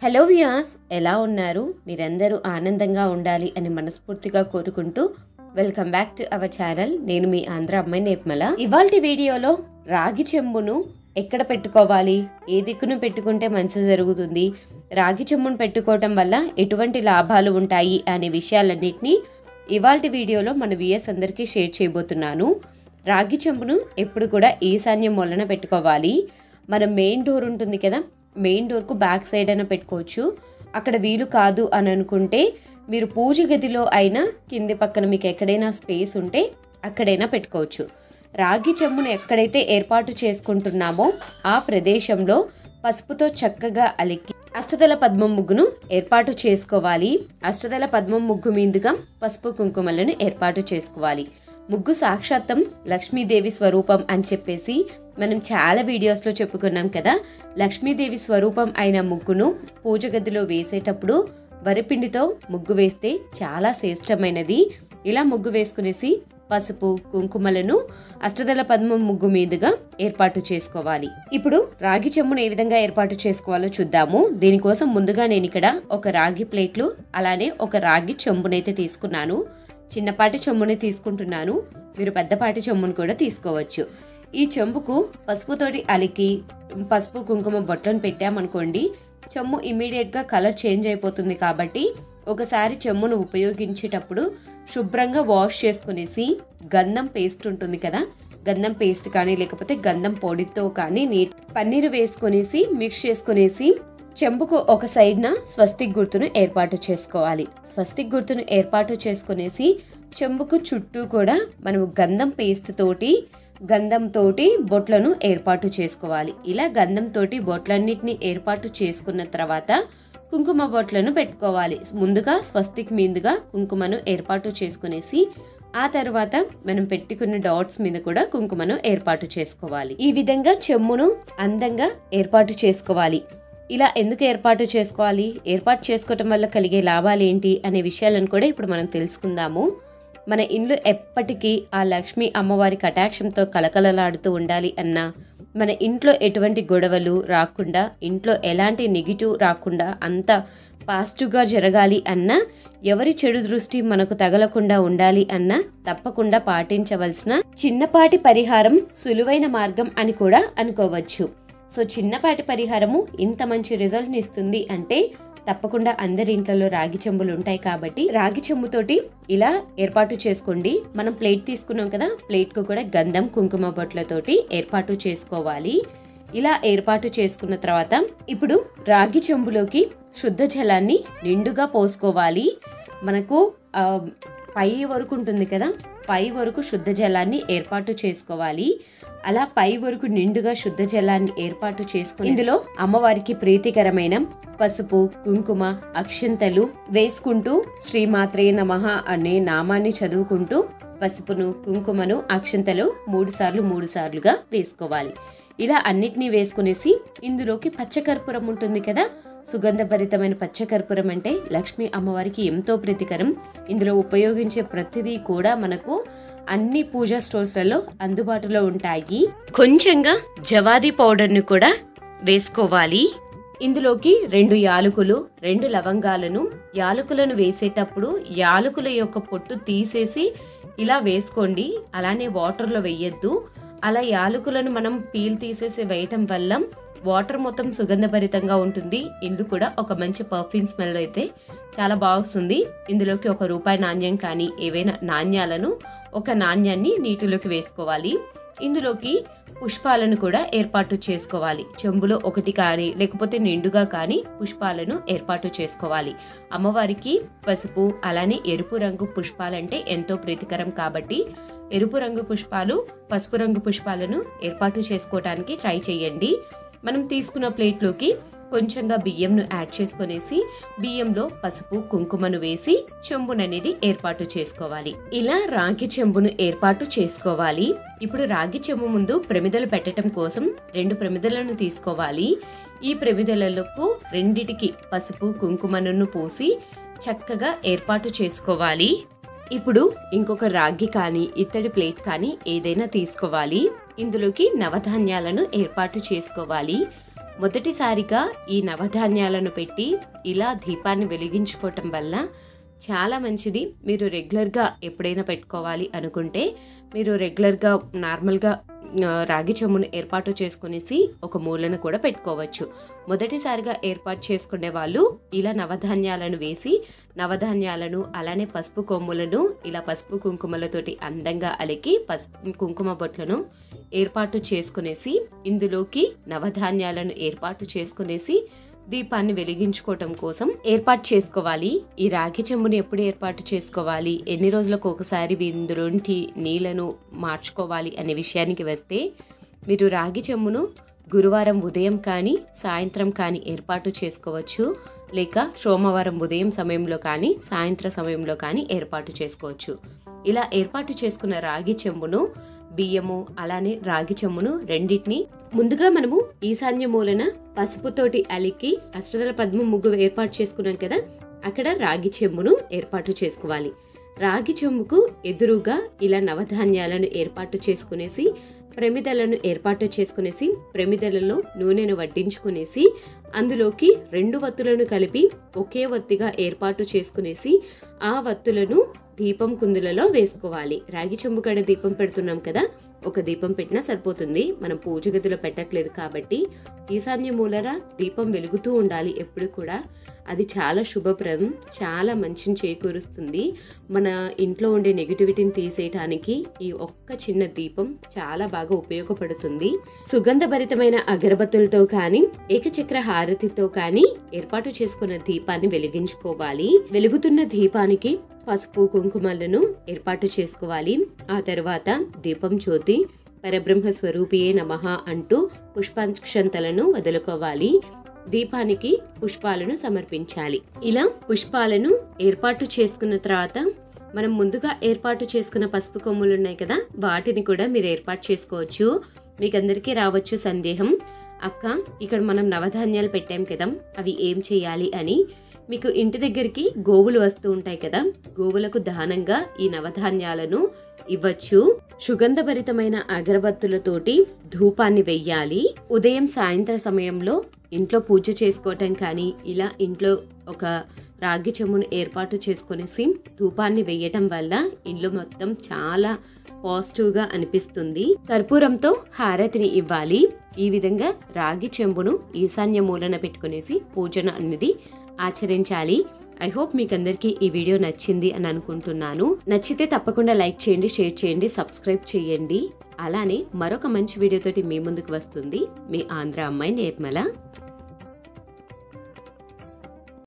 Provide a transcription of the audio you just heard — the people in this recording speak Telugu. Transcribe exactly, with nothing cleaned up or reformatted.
హలో వ్యూయర్స్, ఎలా ఉన్నారు? మీరందరూ ఆనందంగా ఉండాలి అని మనస్ఫూర్తిగా కోరుకుంటూ welcome back to our channel. నేను మీ ఆంధ్ర అమ్మాయి నేర్మల. ఇవాల్టి వీడియోలో రాగి చెంబును ఎక్కడ పెట్టుకోవాలి, ఏ దిక్కును పెట్టుకుంటే మంచి జరుగుతుంది, రాగి చెంబును పెట్టుకోవటం వల్ల ఎటువంటి లాభాలు ఉంటాయి అనే విషయాలన్నింటినీ ఇవాల్టి వీడియోలో మన వ్యూయర్స్ అందరికీ షేర్ చేయబోతున్నాను. రాగి చెంబును ఎప్పుడు కూడా ఈశాన్యం మూలన పెట్టుకోవాలి. మన మెయిన్ డోర్ ఉంటుంది కదా, మెయిన్ డోర్కు బ్యాక్ సైడ్ అయినా పెట్టుకోవచ్చు. అక్కడ వీలు కాదు అని అనుకుంటే మీరు పూజ గదిలో అయినా కింది పక్కన మీకు ఎక్కడైనా స్పేస్ ఉంటే అక్కడైనా పెట్టుకోవచ్చు. రాగి చెంబును ఎక్కడైతే ఏర్పాటు చేసుకుంటున్నామో ఆ ప్రదేశంలో పసుపుతో చక్కగా అలికి అష్టదళ పద్మం ముగ్గును ఏర్పాటు చేసుకోవాలి. అష్టదళ పద్మం ముగ్గు మీదుగా పసుపు కుంకుమలను ఏర్పాటు చేసుకోవాలి. ముగ్గు సాక్షాత్తం లక్ష్మీదేవి స్వరూపం అని చెప్పేసి మనం చాలా వీడియోస్లో చెప్పుకున్నాం కదా. లక్ష్మీదేవి స్వరూపం అయిన ముగ్గును పూజ గదిలో వేసేటప్పుడు వరిపిండితో ముగ్గు వేస్తే చాలా శ్రేష్టమైనది. ఇలా ముగ్గు వేసుకునేసి పసుపు కుంకుమలను అష్టదళ పద్మం ముగ్గు మీదుగా ఏర్పాటు చేసుకోవాలి. ఇప్పుడు రాగి చెంబును ఏ విధంగా ఏర్పాటు చేసుకోవాలో చూద్దాము. దీనికోసం ముందుగా నేను ఇక్కడ ఒక రాగి ప్లేట్లు అలానే ఒక రాగి చెంబునైతే తీసుకున్నాను. చిన్నపాటి చెంబుని తీసుకుంటున్నాను, మీరు పెద్దపాటి చెంబును కూడా తీసుకోవచ్చు. ఈ చెంబుకు పసుపుతోటి అలికి పసుపు కుంకుమ బొట్లను పెట్టామనుకోండి, చెంబు ఇమీడియట్గా కలర్ చేంజ్ అయిపోతుంది. కాబట్టి ఒకసారి చెంబును ఉపయోగించేటప్పుడు శుభ్రంగా వాష్ చేసుకునేసి గంధం పేస్ట్ ఉంటుంది కదా, గంధం పేస్ట్ కానీ లేకపోతే గంధం పొడితో కానీ నీట్ పన్నీరు వేసుకునేసి మిక్స్ చేసుకునేసి చెంబుకు ఒక సైడ్న స్వస్తిక్ గుర్తును ఏర్పాటు చేసుకోవాలి. స్వస్తిక్ గుర్తును ఏర్పాటు చేసుకునేసి చెంబుకు చుట్టూ కూడా మనము గంధం పేస్ట్ తోటి గంధం తోటి బొట్లను ఏర్పాటు చేసుకోవాలి. ఇలా గంధం తోటి బొట్లన్నిటిని ఏర్పాటు చేసుకున్న తర్వాత కుంకుమ బొట్లను పెట్టుకోవాలి. ముందుగా స్వస్తిక్ మీదుగా కుంకుమను ఏర్పాటు చేసుకునేసి ఆ తర్వాత మనం పెట్టుకున్న డాట్స్ మీద కూడా కుంకుమను ఏర్పాటు చేసుకోవాలి. ఈ విధంగా చెంబును అందంగా ఏర్పాటు చేసుకోవాలి. ఇలా ఎందుకు ఏర్పాటు చేసుకోవాలి, ఏర్పాటు చేసుకోవటం వల్ల కలిగే లాభాలు ఏంటి అనే విషయాలను కూడా ఇప్పుడు మనం తెలుసుకుందాము. మన ఇల్లు ఎప్పటికీ ఆ లక్ష్మీ అమ్మవారి కటాక్షంతో కలకలలాడుతూ ఉండాలి అన్నా, మన ఇంట్లో ఎటువంటి గొడవలు రాకుండా, ఇంట్లో ఎలాంటి నెగిటివ్ రాకుండా అంత పాజిటివ్గా జరగాలి అన్నా, ఎవరి చెడు దృష్టి మనకు తగలకుండా ఉండాలి అన్నా తప్పకుండా పాటించవలసిన చిన్నపాటి పరిహారం సులువైన మార్గం అని కూడా అనుకోవచ్చు. సో చిన్నపాటి పరిహారము ఇంత మంచి రిజల్ట్ని ఇస్తుంది అంటే తప్పకుండా అందరి ఇంట్లో రాగి చెంబులు ఉంటాయి కాబట్టి రాగి చెంబుతోటి ఇలా ఏర్పాటు చేసుకోండి. మనం ప్లేట్ తీసుకున్నాం కదా, ప్లేట్కు కూడా గంధం కుంకుమ బొట్లతోటి ఏర్పాటు చేసుకోవాలి. ఇలా ఏర్పాటు చేసుకున్న తర్వాత ఇప్పుడు రాగి చెంబులోకి శుద్ధ జలాన్ని నిండుగా పోసుకోవాలి. మనకు పై వరకు ఉంటుంది కదా, పై వరకు శుద్ధ జలాన్ని ఏర్పాటు చేసుకోవాలి. అలా పై వరకు నిండుగా శుద్ధ జలాన్ని ఏర్పాటు చేసుకుని ఇందులో అమ్మవారికి ప్రీతికరమైన పసుపు కుంకుమ అక్షంతలు వేసుకుంటూ శ్రీమాత్రే నమః అనే నామాన్ని చదువుకుంటూ పసుపును కుంకుమను అక్షంతలు మూడు సార్లు మూడు సార్లుగా వేసుకోవాలి. ఇలా అన్నిటినీ వేసుకునేసి ఇందులోకి పచ్చకర్పూరం ఉంటుంది కదా, సుగంధభరితమైన పచ్చకర్పూరం అంటే లక్ష్మీ అమ్మవారికి ఎంతో ప్రీతికరం. ఇందులో ఉపయోగించే ప్రతిదీ కూడా మనకు అన్ని పూజా స్టోర్స్లలో అందుబాటులో ఉంటాయి. కొంచెంగా జవాది పౌడర్ను కూడా వేసుకోవాలి. ఇందులోకి రెండు యాలకులు రెండు లవంగాలను యాలకులను వేసేటప్పుడు యాలకుల యొక్క పొట్టు తీసేసి ఇలా వేసుకోండి. అలానే వాటర్లో వేయద్దు. అలా యాలకులను మనం పీల్ తీసేసి వేయటం వల్ల వాటర్ మొత్తం సుగంధభరితంగా ఉంటుంది. ఇల్లు కూడా ఒక మంచి పర్ఫ్యూమ్ స్మెల్ అయితే చాలా బాగుంది. ఇందులోకి ఒక రూపాయి నాణ్యం కానీ ఏవైనా నాణ్యాలను ఒక నాణ్యాన్ని నీటిలోకి వేసుకోవాలి. ఇందులోకి పుష్పాలను కూడా ఏర్పాటు చేసుకోవాలి. చెంబులో ఒకటి కానీ లేకపోతే నిండుగా కానీ పుష్పాలను ఏర్పాటు చేసుకోవాలి. అమ్మవారికి పసుపు అలానే ఎరుపు రంగు పుష్పాలంటే ఎంతో ప్రీతికరం కాబట్టి ఎరుపు రంగు పుష్పాలు పసుపు రంగు పుష్పాలను ఏర్పాటు చేసుకోవడానికి ట్రై చేయండి. మనం తీసుకున్న ప్లేట్లోకి కొంచెంగా బియ్యంను యాడ్ చేసుకునేసి బియ్యంలో పసుపు కుంకుమను వేసి చెంబును అనేది ఏర్పాటు చేసుకోవాలి. ఇలా రాగి చెంబును ఏర్పాటు చేసుకోవాలి. ఇప్పుడు రాగి చెంబు ముందు ప్రమిదలు పెట్టడం కోసం రెండు ప్రమిదలను తీసుకోవాలి. ఈ ప్రమిదలకు రెండిటికి పసుపు కుంకుమను పోసి చక్కగా ఏర్పాటు చేసుకోవాలి. ఇప్పుడు ఇంకొక రాగి కానీ ఇత్తడి ప్లేట్ కానీ ఏదైనా తీసుకోవాలి. ఇందులోకి నవధాన్యాలను ఏర్పాటు చేసుకోవాలి. మొదటిసారిగా ఈ నవధాన్యాలను పెట్టి ఇలా దీపాన్ని వెలిగించుకోవటం వల్ల చాలా మంచిది. మీరు రెగ్యులర్గా ఎప్పుడైనా పెట్టుకోవాలి అనుకుంటే మీరు రెగ్యులర్గా నార్మల్గా రాగి చెంబును ఏర్పాటు చేసుకునేసి ఒక మూలను కూడా పెట్టుకోవచ్చు. మొదటిసారిగా ఏర్పాటు చేసుకునే వాళ్ళు ఇలా నవధాన్యాలను వేసి నవధాన్యాలను అలానే పసుపు కొమ్ములను ఇలా పసుపు కుంకుమలతోటి అందంగా అలికి పసుపు కుంకుమ బొట్లను ఏర్పాటు చేసుకునేసి ఇందులోకి నవధాన్యాలను ఏర్పాటు చేసుకునేసి దీపాన్ని వెలిగించుకోవటం కోసం ఏర్పాటు చేసుకోవాలి. ఈ రాగి చెంబుని ఎప్పుడు ఏర్పాటు చేసుకోవాలి, ఎన్ని రోజులకు ఒకసారి ఇందులోంటి నీళ్లను మార్చుకోవాలి అనే విషయానికి వస్తే మీరు రాగి చెంబును గురువారం ఉదయం కానీ సాయంత్రం కానీ ఏర్పాటు చేసుకోవచ్చు, లేక సోమవారం ఉదయం సమయంలో కానీ సాయంత్రం సమయంలో కానీ ఏర్పాటు చేసుకోవచ్చు. ఇలా ఏర్పాటు చేసుకున్న రాగి చెంబును బియ్యము అలానే రాగి చెంబును రెండింటిని ముందుగా మనము ఈశాన్య మూలన పసుపుతోటి అలికి అష్టదళ పద్మ ముగ్గు ఏర్పాటు చేసుకున్నాం కదా, అక్కడ రాగి చెంబును ఏర్పాటు చేసుకోవాలి. రాగి చెంబుకు ఎదురుగా ఇలా నవధాన్యాలను ఏర్పాటు చేసుకునేసి ప్రమిదలను ఏర్పాటు చేసుకునేసి ప్రమిదలలో నూనెను వడ్డించుకునేసి అందులోకి రెండు వత్తులను కలిపి ఒకే వత్తిగా ఏర్పాటు చేసుకునేసి ఆ వత్తులను దీపం కుందులలో వేసుకోవాలి. రాగి చెంబు కాడ దీపం పెడుతున్నాం కదా, ఒక దీపం పెట్టినా సరిపోతుంది, మనం పూజ గదిలో పెట్టట్లేదు కాబట్టి. ఈశాన్య మూలర దీపం వెలుగుతూ ఉండాలి ఎప్పుడు కూడా, అది చాలా శుభప్రదం, చాలా మంచిని చేకూరుస్తుంది. మన ఇంట్లో ఉండే నెగిటివిటీని తీసేయటానికి ఈ ఒక్క చిన్న దీపం చాలా బాగా ఉపయోగపడుతుంది. సుగంధభరితమైన అగరబత్తులతో కానీ ఏకచక్ర హారతితో కానీ ఏర్పాటు చేసుకున్న దీపాన్ని వెలిగించుకోవాలి. వెలుగుతున్న దీపానికి పసుపు కుంకుమలను ఏర్పాటు చేసుకోవాలి. ఆ తర్వాత దీపం జ్యోతి పరబ్రహ్మ స్వరూపియే నమః అంటూ పుష్పాక్షంతలను వదులుకోవాలి. దీపానికి పుష్పాలను సమర్పించాలి. ఇలా పుష్పాలను ఏర్పాటు చేసుకున్న తర్వాత మనం ముందుగా ఏర్పాటు చేసుకున్న పసుపు కొమ్ములు ఉన్నాయి కదా, వాటిని కూడా మీరు ఏర్పాటు చేసుకోవచ్చు. మీకు అందరికీ రావచ్చు సందేహం, అక్క ఇక్కడ మనం నవధాన్యాలు పెట్టాం కదా, అవి ఏం చేయాలి అని. మీకు ఇంటి దగ్గరికి గోవులు వస్తూ ఉంటాయి కదా, గోవులకు దానంగా ఈ నవధాన్యాలను ఇవ్వచ్చు. సుగంధభరితమైన అగరబత్తులతోటి ధూపాన్ని వెయ్యాలి. ఉదయం సాయంత్రం సమయంలో ఇంట్లో పూజ చేసుకోవటం కానీ ఇలా ఇంట్లో ఒక రాగి చెంబును ఏర్పాటు చేసుకునేసి ధూపాన్ని వెయ్యటం వల్ల ఇల్లు మొత్తం చాలా పాజిటివ్గా అనిపిస్తుంది. కర్పూరంతో హారతిని ఇవ్వాలి. ఈ విధంగా రాగి చెంబును ఈశాన్య మూలన పెట్టుకునేసి పూజను అనేది ఆచరించాలి. ఐ హోప్ మీకు అందరికీ ఈ వీడియో నచ్చింది అని అనుకుంటున్నాను. నచ్చితే తప్పకుండా లైక్ చేయండి, షేర్ చేయండి, సబ్స్క్రైబ్ చేయండి. అలానే మరొక మంచి వీడియోతోటి మీ ముందుకు వస్తుంది మీ ఆంధ్ర అమ్మాయి నిర్మల.